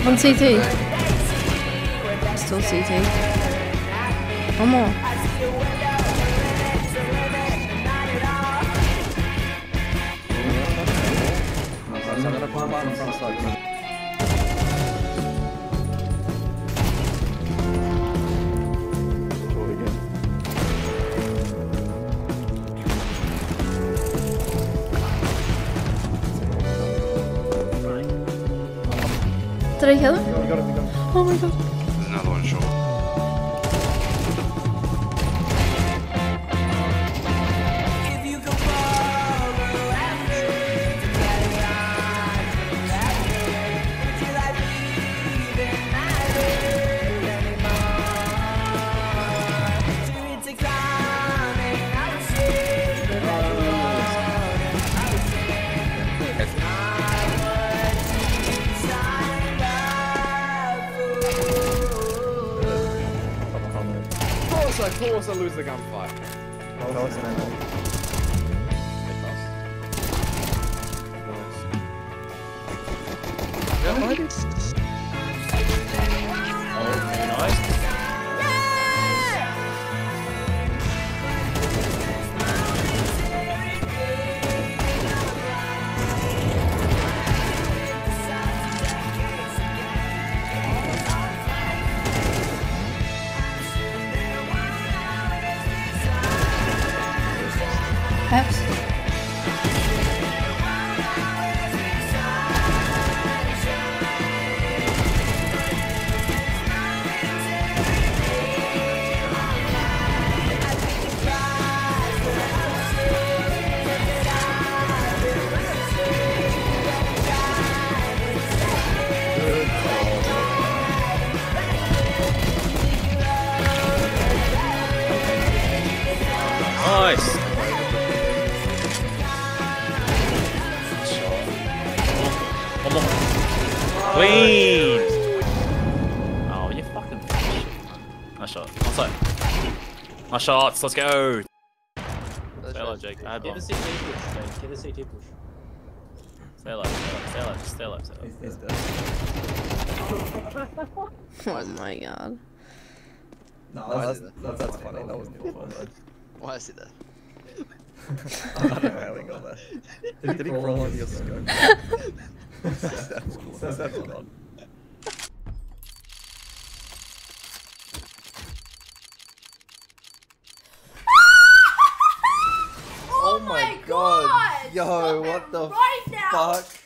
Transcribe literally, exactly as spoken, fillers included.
On C T. Still C T. One more. Did I kill him? You got him, you got him. Oh my god. There's another one short. Of course I lose the gunfight. Oh, that was an Perhaps. Nice. One more. Queen. Oh, you fucking shit. Nice shot. One side. Nice shots. Let's go. Stay alive, Jake. I had Get one. a C T push, Jake. Get a C T push. Stay alive. Stay alive. Just stay alive. Stay alive. He's dead. Oh my god. No, that's, that's, that's funny. That wasn't your fault, though. Why is it there? I don't know how we got there. Did, did he crawl on your scope? That's that's that's odd. Oh my god! Yo, Stop what it the right now. fuck?